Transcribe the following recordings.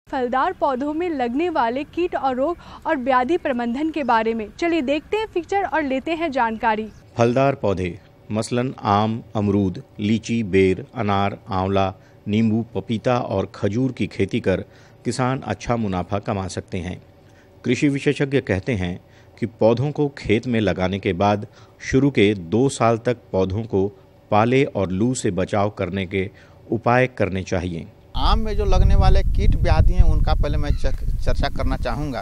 फलदार पौधों में लगने वाले कीट और रोग और व्याधि प्रबंधन के बारे में चलिए देखते हैं फीचर और लेते हैं जानकारी। फलदार पौधे मसलन आम, अमरूद, लीची, बेर, अनार, आंवला, नींबू, पपीता और खजूर की खेती कर किसान अच्छा मुनाफा कमा सकते हैं। कृषि विशेषज्ञ कहते हैं कि पौधों को खेत में लगाने के बाद शुरू के 2 साल तक पौधों को पाले और लू से बचाव करने के उपाय करने चाहिए। आम में जो लगने वाले कीट व्याधि हैं उनका पहले मैं चर्चा करना चाहूँगा।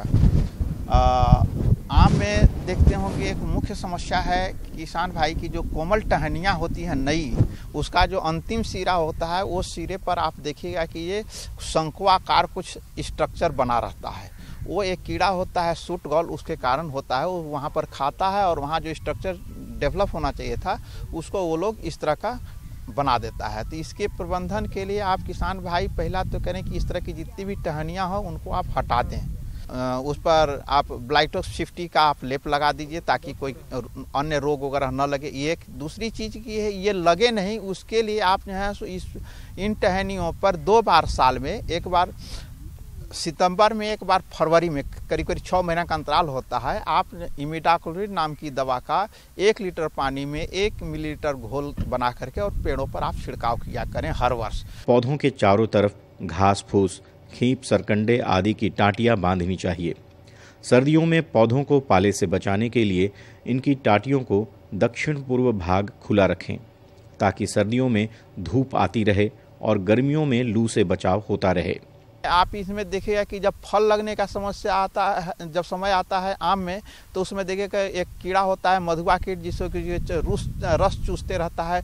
आम में देखते होंगे एक मुख्य समस्या है किसान भाई की जो कोमल टहनियाँ होती हैं नई, उसका जो अंतिम सिरा होता है वो सिरे पर आप देखिएगा कि ये शंकुआकार कुछ स्ट्रक्चर बना रहता है। वो एक कीड़ा होता है सूट गॉल, उसके कारण होता है, वो वहाँ पर खाता है और वहाँ जो स्ट्रक्चर डेवलप होना चाहिए था उसको वो लोग इस तरह का बना देता है। तो इसके प्रबंधन के लिए आप किसान भाई पहला तो करें कि इस तरह की जितनी भी टहनियाँ हो उनको आप हटा दें। उस पर आप ब्लाइटोक्स 50 का आप लेप लगा दीजिए ताकि कोई अन्य रोग वगैरह न लगे। ये दूसरी चीज़ की है, ये लगे नहीं उसके लिए आप जो है इन टहनियों पर 2 बार साल में, एक बार सितंबर में, एक बार फरवरी में, करीब 6 महीना का अंतराल होता है, आप इमिडाक्लोप्रिड नाम की दवा का 1 लीटर पानी में 1 मिलीलीटर घोल बना करके और पेड़ों पर आप छिड़काव किया करें हर वर्ष। पौधों के चारों तरफ घास फूस, खींप, सरकंडे आदि की टाटियां बांधनी चाहिए। सर्दियों में पौधों को पाले से बचाने के लिए इनकी टाटियों को दक्षिण पूर्व भाग खुला रखें ताकि सर्दियों में धूप आती रहे और गर्मियों में लू से बचाव होता रहे। आप इसमें देखिएगा कि जब फल लगने का समस्या आता है, जब समय आता है आम में, तो उसमें देखिएगा एक कीड़ा होता है मधुआ कीट, जिसको कि रस चूसते रहता है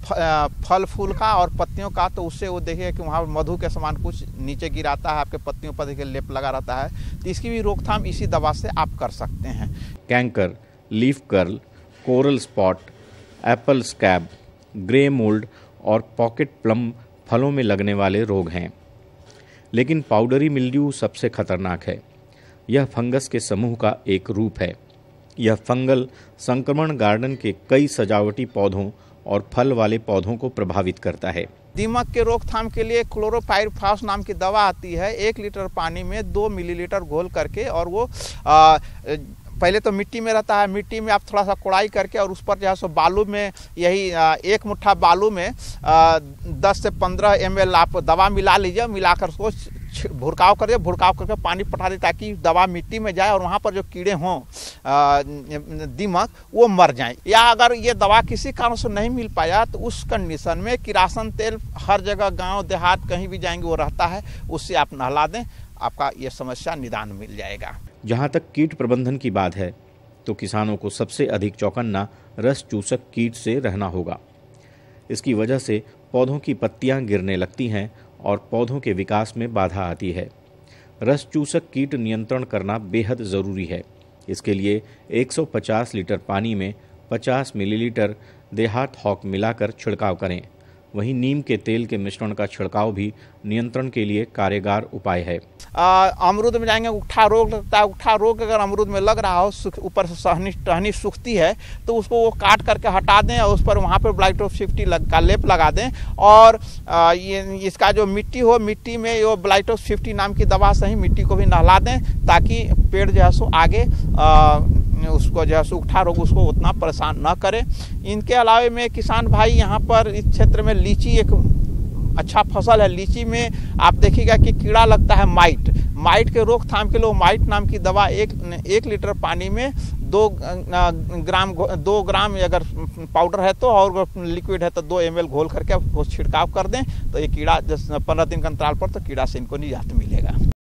फल फूल का और पत्तियों का, तो उससे वो देखिएगा कि वहाँ मधु के समान कुछ नीचे गिराता है, आपके पत्तियों पर देखिए लेप लगा रहता है। तो इसकी भी रोकथाम इसी दवा से आप कर सकते हैं। Canker, leaf curl, coral spot, apple scab, grey mould और पॉकेट प्लम फलों में लगने वाले रोग हैं। लेकिन पाउडरी मिल्ड्यू सबसे खतरनाक है। यह फंगस के समूह का एक रूप है। यह फंगल संक्रमण गार्डन के कई सजावटी पौधों और फल वाले पौधों को प्रभावित करता है। दीमक के रोकथाम के लिए क्लोरोपाइरिफॉस नाम की दवा आती है, 1 लीटर पानी में 2 मिलीलीटर घोल करके, और वो पहले तो मिट्टी में रहता है, मिट्टी में आप थोड़ा सा कोड़ाई करके और उस पर जो है सो बालू में, यही 1 मुट्ठा बालू में 10 से 15 ml आप दवा मिला लीजिए, मिलाकर उसको भुड़काव करिए, भुड़काव करके पानी पटा दे ताकि दवा मिट्टी में जाए और वहाँ पर जो कीड़े हों दीमक वो मर जाएं। या अगर ये दवा किसी कारण से नहीं मिल पाया तो उस कंडीशन में किरासन तेल हर जगह गांव देहात कहीं भी जाएंगे वो रहता है, उससे आप नहला दें, आपका ये समस्या निदान मिल जाएगा। जहाँ तक कीट प्रबंधन की बात है तो किसानों को सबसे अधिक चौकन्ना रस चूसक कीट से रहना होगा। इसकी वजह से पौधों की पत्तियां गिरने लगती हैं और पौधों के विकास में बाधा आती है। रस चूसक कीट नियंत्रण करना बेहद ज़रूरी है। इसके लिए 150 लीटर पानी में 50 मिलीलीटर देहात हॉक मिलाकर छिड़काव करें। वहीं नीम के तेल के मिश्रण का छिड़काव भी नियंत्रण के लिए कारगर उपाय है। अमरूद में जाएंगे, उठा रोग लगता है। उठा रोग अगर अमरूद में लग रहा हो, ऊपर से टहनी सूखती है, तो उसको वो काट करके हटा दें और उस पर वहाँ पर ब्लाइटोक्स 50 का लेप लगा दें। और ये इसका जो मिट्टी हो, मिट्टी में ये ब्लाइटोक्स 50 नाम की दवा से ही मिट्टी को भी नहला दें ताकि पेड़ जो है सो आगे उसको जो है उठा रोग उसको उतना परेशान न करे। इनके अलावे में किसान भाई यहाँ पर इस क्षेत्र में लीची एक अच्छा फसल है। लीची में आप देखिएगा कि कीड़ा लगता है माइट के रोकथाम के लिए माइट नाम की दवा 1 लीटर पानी में 2 ग्राम अगर पाउडर है तो, और लिक्विड है तो 2 ml घोल करके वो छिड़काव कर दें तो ये कीड़ा 15 दिन के अंतराल पर तो कीड़ा से इनको निजात मिलेगा।